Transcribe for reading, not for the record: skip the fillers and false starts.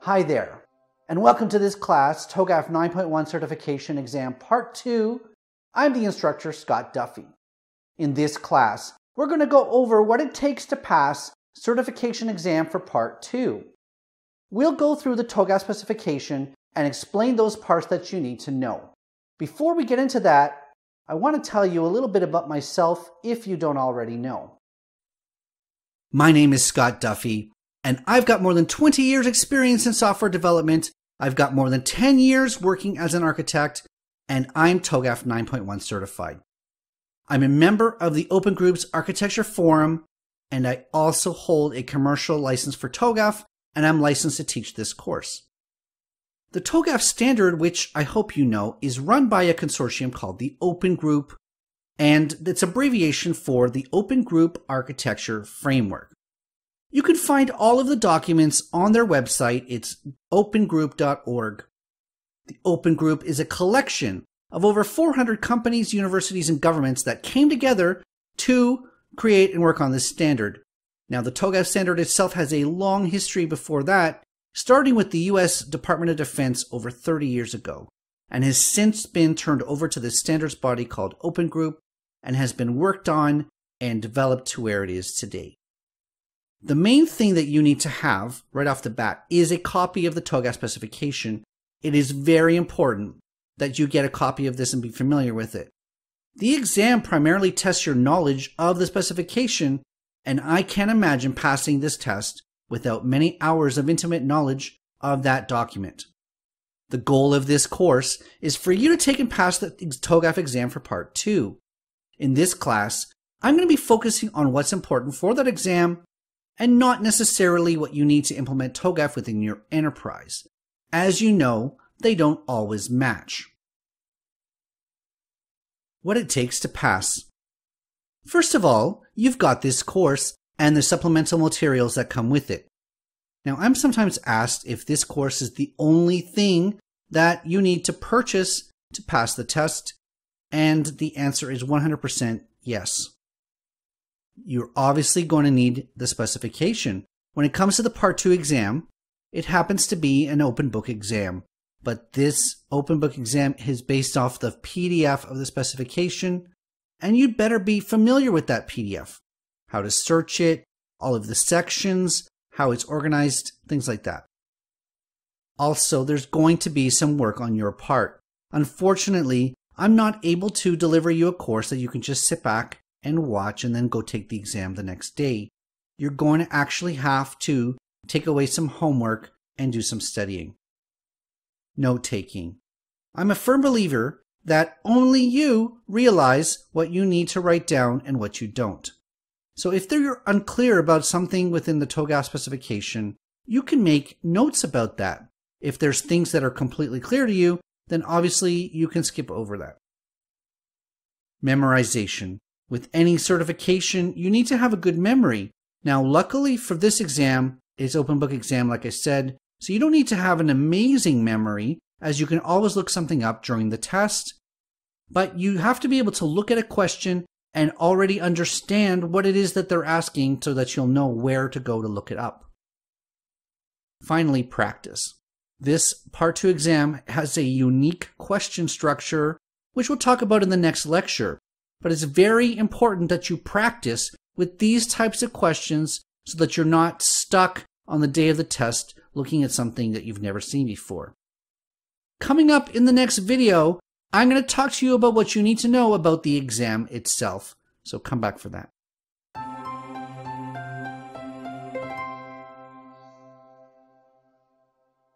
Hi there, and welcome to this class, TOGAF 9.1 Certification Exam Part 2. I'm the instructor, Scott Duffy. In this class, we're going to go over what it takes to pass certification exam for Part 2. We'll go through the TOGAF specification and explain those parts that you need to know. Before we get into that, I want to tell you a little bit about myself if you don't already know. My name is Scott Duffy, and I've got more than 20 years experience in software development. I've got more than 10 years working as an architect, and I'm TOGAF 9.1 certified. I'm a member of the Open Group's Architecture Forum, and I also hold a commercial license for TOGAF, and I'm licensed to teach this course. The TOGAF standard, which I hope you know, is run by a consortium called the Open Group, and it's abbreviation for the Open Group Architecture Framework. You can find all of the documents on their website. It's opengroup.org. The Open Group is a collection of over 400 companies, universities, and governments that came together to create and work on this standard. Now, the TOGAF standard itself has a long history before that, starting with the U.S. Department of Defense over 30 years ago, and has since been turned over to the standards body called Open Group and has been worked on and developed to where it is today. The main thing that you need to have right off the bat is a copy of the TOGAF specification. It is very important that you get a copy of this and be familiar with it. The exam primarily tests your knowledge of the specification, and I can't imagine passing this test without many hours of intimate knowledge of that document. The goal of this course is for you to take and pass the TOGAF exam for Part 2. In this class, I'm going to be focusing on what's important for that exam and not necessarily what you need to implement TOGAF within your enterprise. As you know, they don't always match. What it takes to pass. First of all, you've got this course and the supplemental materials that come with it. Now, I'm sometimes asked if this course is the only thing that you need to purchase to pass the test, and the answer is 100% yes. You're obviously going to need the specification. When it comes to the Part 2 exam, it happens to be an open book exam, but this open book exam is based off the PDF of the specification, and you'd better be familiar with that PDF. How to search it, all of the sections, how it's organized, things like that. Also, there's going to be some work on your part. Unfortunately, I'm not able to deliver you a course that you can just sit back and watch and then go take the exam the next day. You're going to actually have to take away some homework and do some studying. Note taking. I'm a firm believer that only you realize what you need to write down and what you don't. So if you're unclear about something within the TOGAF specification, you can make notes about that. If there's things that are completely clear to you, then obviously you can skip over that. Memorization. With any certification, you need to have a good memory. Now, luckily for this exam, it's open book exam, like I said, so you don't need to have an amazing memory, as you can always look something up during the test. But you have to be able to look at a question and already understand what it is that they're asking so that you'll know where to go to look it up. Finally, practice. This Part 2 exam has a unique question structure, which we'll talk about in the next lecture. But it's very important that you practice with these types of questions so that you're not stuck on the day of the test looking at something that you've never seen before. Coming up in the next video, I'm going to talk to you about what you need to know about the exam itself. So come back for that.